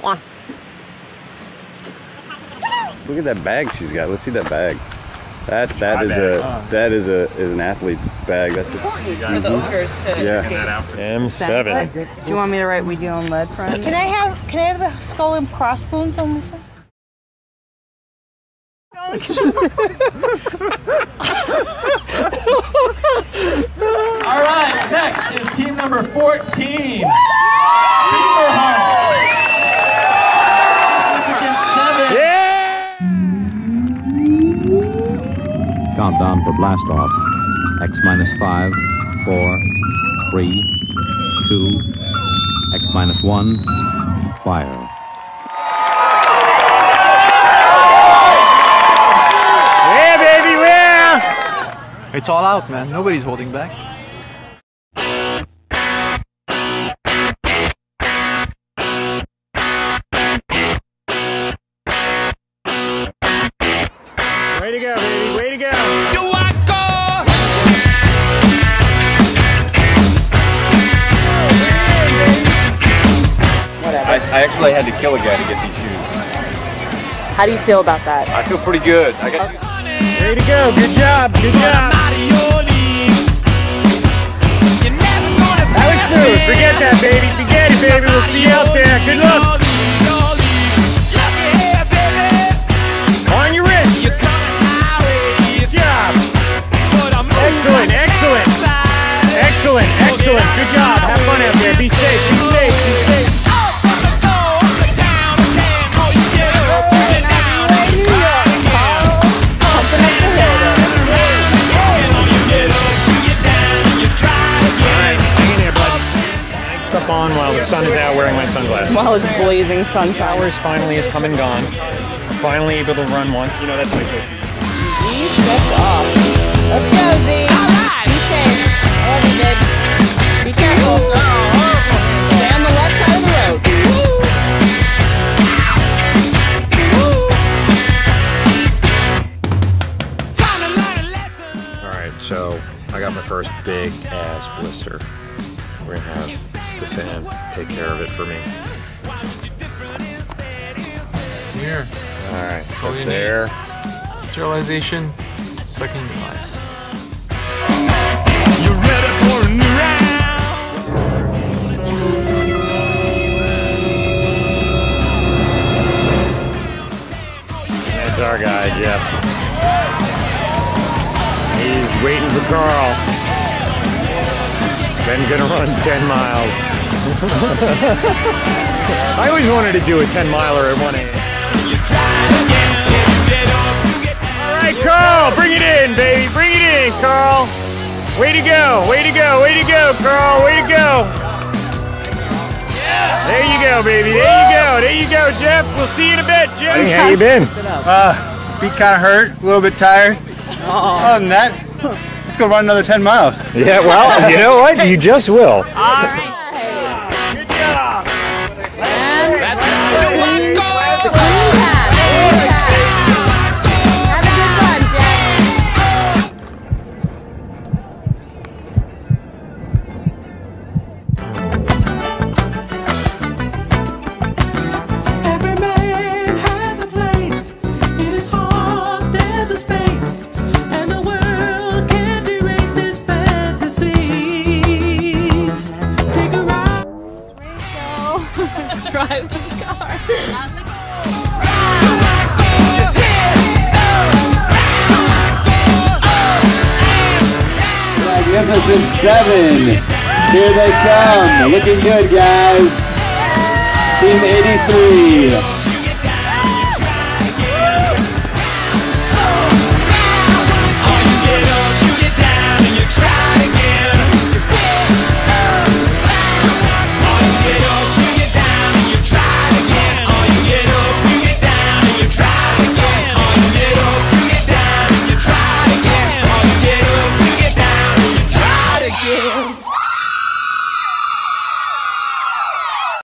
Look at that bag she's got. Let's see that bag. That is an athlete's bag. That's important for the ogres to escape. M7. Do you want me to write "We deal in lead, friend"? Can I have the skull and crossbones on this one? All right, next is team number 14. Countdown for blast off. X minus 5, 4, 3, 2, X minus 1, fire. Yeah, baby, yeah! It's all out, man. Nobody's holding back. Way to go, baby. Way to go. I actually had to kill a guy to get these shoes. How do you feel about that? I feel pretty good. I got Way to go. Good job. Good job. That was smooth. Forget that, baby. Forget it, baby. We'll see you out there. Good luck. On your wrist. Good job. Excellent. Excellent. Excellent. Excellent. Good job. Have fun out there. Be safe. Be safe. Be safe. Stuff on while the sun is out wearing my sunglasses. While it's blazing sunshine. Hours finally has come and gone. Finally able to run once. You know, that's my choice. Z steps off. Let's go, Z. All right. Be safe. I love you, babe. Be careful. Stay on the left side of the road. Alright, so I got my first big ass blister. We're gonna have Stefan take care of it for me. Here. Alright, So you there. need sterilization, sucking your eyes. You ready for a new round? That's our guy, Jeff. He's waiting for Carl. Then gonna run 10 miles. I always wanted to do a 10-miler at 1 a.m. All right, Carl, bring it in, baby. Bring it in, Carl. Way to go, way to go, way to go, Carl. Way to go. There you go, baby. There you go. There you go, Jeff. We'll see you in a bit, Jeff. Hey, how you been? Feet kind of hurt, a little bit tired. Other than that, let's go run another 10 miles. Yeah, well, you know what? You just will. All right. Good job. And that's the queen pass. Have a good run, Jack. Every man has a place. In his heart there's a space, and the world can't erase his fantasies. Take a ride. Drive the car. Magnificent 7. Here they come. Looking good, guys. Team 83.